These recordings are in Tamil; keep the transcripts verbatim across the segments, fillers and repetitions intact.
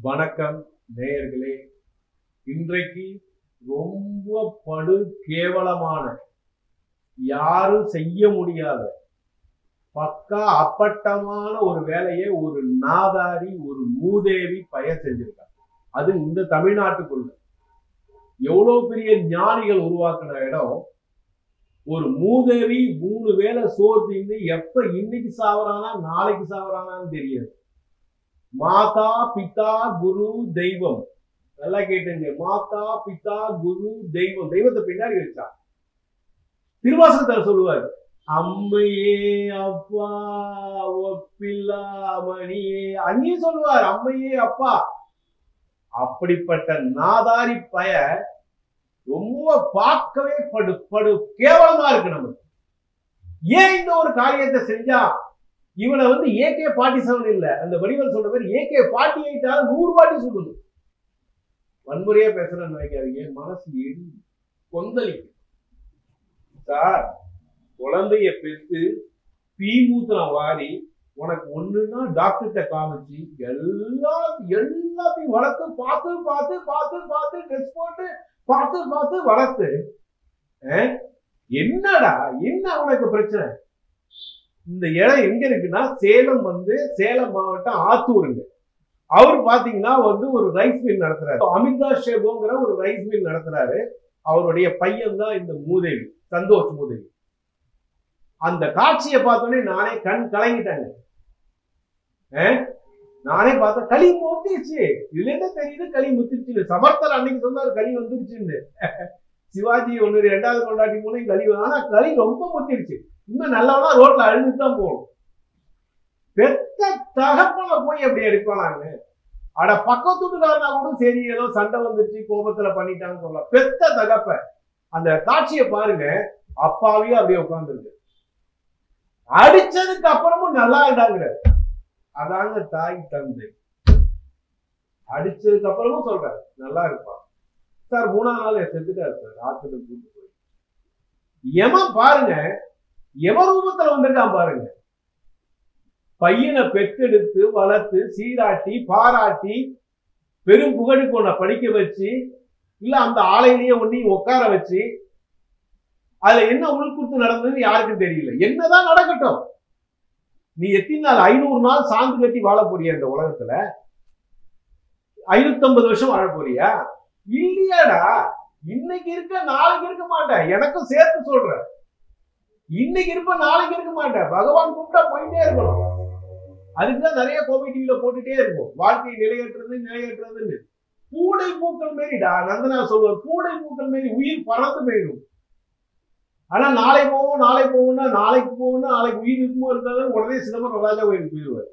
வணக்கம் நேயர்களே. இன்றைக்கு ரொம்ப படு கேவலமான, யாரும் செய்ய முடியாத பக்கா அப்பட்டமான ஒரு வேலையை ஒரு நாதாரி, ஒரு மூதேவி பையன் செஞ்சிருக்காங்க. அது இந்த தமிழ்நாட்டுக்குள்ள எவ்வளவு பெரிய ஞானிகள் உருவாக்குன இடம். ஒரு மூதேவி மூணு வேலை சோறு தின்னு எப்ப இன்னைக்கு சாவறானா நாளைக்கு சாவறானான்னு தெரியாது. மாதா பிதா குரு தெய்வம், நல்லா கேட்டுங்க. மாதா பிதா குரு தெய்வம், தெய்வத்தை பின்னாடி வச்சா. திருவாசகத்தில் சொல்லுவார், அம்மையே அப்பா ஒப்பில்லாமணியே, அங்கேயும் சொல்லுவார் அம்மையே அப்பா. அப்படிப்பட்ட நாதாரி பய ரொம்ப பார்க்கவே படு படு கேவலமா இருக்கு நமக்கு. ஏன் இந்த ஒரு காரியத்தை செஞ்சா? இவனை வந்து ஏகே ஃபார்ட்டி செவன் இல்ல, அந்த வடிவல் சொல்ற மாதிரி ஏகே ஃபார்ட்டி எயிட் ஆல நூறு வாட்டி சொல்லுது. வன்முறையா பேசுறேன்னு நினைக்காதீங்க, மனசு எரி கொந்தளிக்கு. சார், குழந்தைய பெற்று பீமூத்திரம் வாரி உனக்கு ஒண்ணுன்னா டாக்டர்கிட்ட காமிச்சு எல்லா எல்லாத்தையும் வளர்த்து பார்த்து பார்த்து பார்த்து பார்த்து டெஸ்ட் போட்டு பார்த்து பார்த்து வளர்த்து, என்னடா என்ன உனக்கு பிரச்சனை? இந்த இடம் எங்க இருக்குன்னா சேலம் வந்து சேலம் மாவட்டம் ஆத்தூருங்க. அவர் பாத்தீங்கன்னா வந்து ஒரு ரைஸ் மில் நடத்துறாரு. அமிர்தா ஷேபோங்கிற ஒரு ரைஸ் மில் நடத்துறாரு. அவருடைய பையன் தான் இந்த மூதேவி, சந்தோஷ் மூதேவி. அந்த காட்சியை பார்த்தோன்னே நானே கண் கலங்கிட்டாங்க. நானே பார்த்தேன், களி முத்திருச்சு. இதுல என்ன தெரியுது களி முத்திருச்சு? சமர்த்தர் அன்னைக்கு சொன்னாரு களி வந்துருச்சுன்னு. சிவாஜி ஒன்னு ரெண்டாவது கொண்டாட்டி மூலம் களி, ஆனா களி ரொம்ப முத்திருச்சு. இன்னும் நல்லவனா ரோட்ல அழுதுதான் போகணும். பெத்த தகப்பனை போய் எப்படி எடுப்பானாங்க? அட பக்கத்துட்டுக்காரனா கூட சரி ஏதோ சண்டை வந்துருச்சு கோபத்துல பண்ணிட்டான்னு சொல்லலாம். பெத்த தகப்ப அந்த காட்சியை பாருங்க, அப்பாவையும் அப்படியே உட்கார்ந்துருக்கு. அடிச்சதுக்கு அப்புறமும் நல்லா இருந்தாங்க. அதாங்க தாய் தந்தை. அடிச்சதுக்கு அப்புறமும் சொல்றாரு நல்லா இருப்பான் சார். மூணாவது நாள் செத்துட்டாரு சார், ஹாஸ்பிட்டல் கூட்டு போய். எமன் பாருங்க எவ ரூபத்துல வந்திருக்கான் பாருங்க. பையனை பெற்றெடுத்து வளர்த்து சீராட்டி பாராட்டி பெரும் புகழுக்கு ஒன்ன படிக்க வச்சு, இல்ல அந்த ஆலையிலேயே ஒன்னையும் உட்கார வச்சு, அதுல என்ன உள்குத்து நடந்ததுன்னு யாருக்கும் தெரியல. என்னதான் நடக்கட்டும், நீ எத்தனை நாள் ஐநூறு நாள் சாந்து கட்டி வாழ போறியா இந்த உலகத்துல? ஐநூத்தி ஐம்பது வருஷம் வாழ போறியா? இல்லையாடா. இன்னைக்கு இருக்க நாளைக்கு இருக்க மாட்டேன். எனக்கும் சேர்த்து சொல்றேன், இன்னைக்கு இருப்ப நாளைக்கு இருக்க மாட்டேன். பகவான் கூப்பிட்டா போயிட்டே இருக்கணும். அதுக்குதான் நிறைய கோவிட் டிவில போட்டுட்டே இருக்கும், வாழ்க்கையை நிலையற்றது நிலையற்றதுன்னு. பூடை பூக்கள் மாரிடா நந்தனா சொல்லுவார், பூடை பூக்கள் மாரி உயிர் பறந்து போயிடும். ஆனா நாளை போவோம் நாளை போவோம்னா நாளைக்கு போவோம்னா நாளைக்கு உயிர் இருக்குமோ இருந்தாலும் உடனே சிதம்பரம் ராஜா கோயிலுக்கு போயிடுவார்.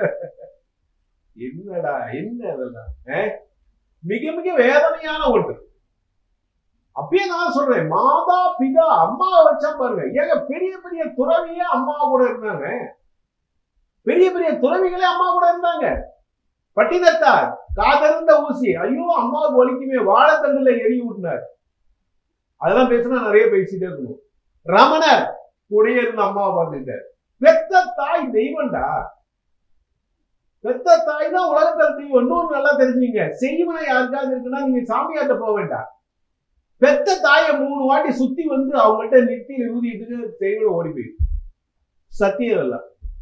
என்னடா என்ன அதெல்லாம் மிக மிக வேதனையான ஒன்று. அப்பயே நான் சொல்றேன், மாதா பிதா அம்மாவை வச்சா பாருங்க. ஏங்க பெரிய பெரிய துறவியே அம்மா கூட இருந்தாங்க. பெரிய பெரிய துறவிகளே அம்மா கூட இருந்தாங்க. பட்டினத்தார் காதர்ந்த ஊசி, ஐயோ அம்மாவுக்கு ஒலிக்குமே, வாழைத்தண்டுல எரி விட்டுனார். அதெல்லாம் பேசினா நிறைய பேசிட்டே இருக்கணும். ரமணர் கூடயே இருந்த அம்மாவை பார்த்துட்டார். பெத்த தாய் தெய்வம்டா. பெத்த தாய் தான் உலகத்துல தெய்வம். இன்னொன்னு நல்லா தெரிஞ்சுங்க, செய்வனை யாருக்காவது இருக்குன்னா நீங்க சாமியார்ட்ட போக வேண்டாம். பெத்த தாயை மூணு வாட்டி சுத்தி வந்து அவங்கள்ட்ட நெத்தியில ஊதிட்டு செய்வனை ஓடி போயிடும். சத்தியம் இல்ல,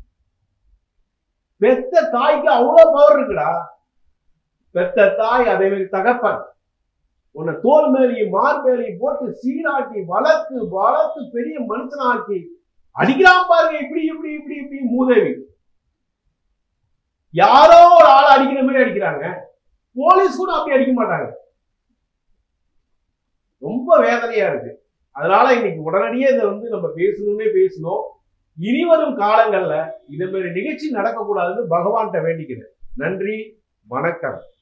பெத்த தாய்க்கு அவ்வளவு பவர் இருக்குடா. பெத்த தாய் அதே மாதிரி தகப்பன் உன்னை தோல் மேலையும் மார் மேலையும் போட்டு சீராட்டி வளர்த்து வளர்த்து பெரிய மனுஷனாக்கி அடிக்கிறான் பாருங்க. இப்படி இப்படி இப்படி இப்படி மூதேவி யாரோ ஒரு ஆளை அடிக்கிற மாதிரி அடிக்கிறாங்க. போலீஸ் கூட அப்படி அடிக்க மாட்டாங்க. ரொம்ப வேதனையா இருக்கு. அதனால இன்னைக்கு உடனடியே இதை வந்து நம்ம பேசணும்னே பேசணும். இனி வரும் காலங்கள்ல இதே மாதிரி நிகழ்ச்சி நடக்கக்கூடாதுன்னு பகவான்கிட்ட வேண்டிக்கிறேன். நன்றி, வணக்கம்.